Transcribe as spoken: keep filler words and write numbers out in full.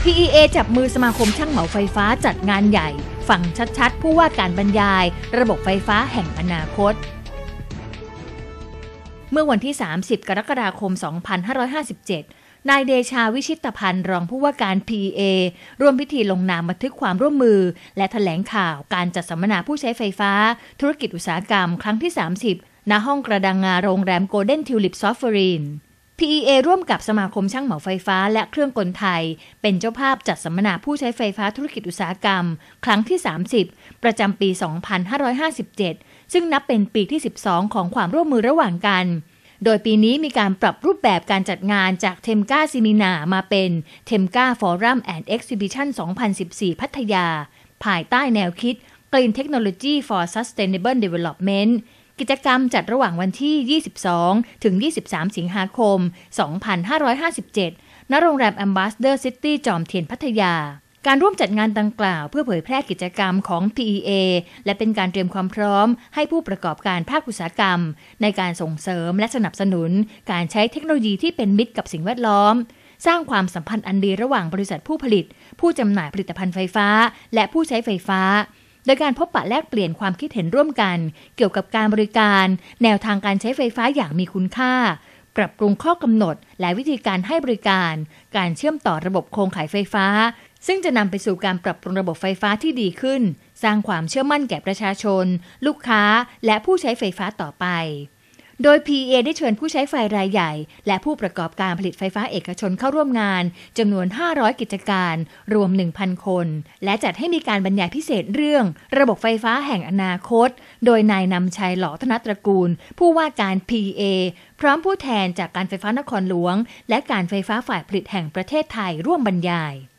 พี อี เอ จับมือสมาคมช่างเหมาไฟฟ้าจัดงานใหญ่ฟังชัดๆผู้ว่าการบรรยายระบบไฟฟ้าแห่งอนาคตเมื่อวันที่สามสิบกรกฎาคมสองพันห้าร้อยห้าสิบเจ็ดนายเดชาวิชิตพันธ์รองผู้ว่าการ พี อี เอ ร่วมพิธีลงนามบันทึกความร่วมมือและแถลงข่าวการจัดสัมมนาผู้ใช้ไฟฟ้าธุรกิจอุตสาหกรรมครั้งที่สามสิบณห้องกระดังงาโรงแรมโกลเด้นทิวลิปซอฟเฟอรีน พี อี เอ ร่วมกับสมาคมช่างเหมาไฟฟ้าและเครื่องกลไทยเป็นเจ้าภาพจัดสัมมนาผู้ใช้ไฟฟ้าธุรกิจอุตสาหกรรมครั้งที่สามสิบประจำปีสองพันห้าร้อยห้าสิบเจ็ดซึ่งนับเป็นปีที่สิบสองของความร่วมมือระหว่างกันโดยปีนี้มีการปรับรูปแบบการจัดงานจากเทมก้าซิมินามาเป็นเทมก้าฟอรัมแอนด์เอ็กซิบิชันสองพันสิบสี่พัทยาภายใต้แนวคิด Green Technology for Sustainable Development กิจกรรมจัดระหว่างวันที่ยี่สิบสองถึงยี่สิบสามสิงหาคมสองพันห้าร้อยห้าสิบเจ็ดณโรงแรม Ambassador City จอมเทียนพัทยาการร่วมจัดงานดังกล่าวเพื่อเผยแพร่กิจกรรมของ พี อี เอ และเป็นการเตรียมความพร้อมให้ผู้ประกอบการภาคอุตสาหกรรมในการส่งเสริมและสนับสนุนการใช้เทคโนโลยีที่เป็นมิตรกับสิ่งแวดล้อมสร้างความสัมพันธ์อันดีระหว่างบริษัทผู้ผลิตผู้จำหน่ายผลิตภัณฑ์ไฟฟ้าและผู้ใช้ไฟฟ้าโดยการพบปะแลกเปลี่ยนความคิดเห็นร่วมกันเกี่ยวกับการบริการแนวทางการใช้ไฟฟ้าอย่างมีคุณค่าปรับปรุงข้อกำหนดและวิธีการให้บริการการเชื่อมต่อระบบโครงข่ายไฟฟ้าซึ่งจะนำไปสู่การปรับปรุงระบบไฟฟ้าที่ดีขึ้นสร้างความเชื่อมั่นแก่ประชาชนลูกค้าและผู้ใช้ไฟฟ้าต่อไปโดย พี อี เอ ได้เชิญผู้ใช้ไฟรายใหญ่และผู้ประกอบการผลิตไฟฟ้าเอกชนเข้าร่วมงานจำนวนห้าร้อยกิจการรวม หนึ่งพัน คนและจัดให้มีการบรรยายพิเศษเรื่องระบบไฟฟ้าแห่งอนาคตโดยนายนำชัยหล่อธนตระกูลผู้ว่าการ พี อี เอ พร้อมผู้แทนจากการไฟฟ้านครหลวงและการไฟฟ้าฝ่ายผลิตแห่งประเทศไทยร่วมบรรยาย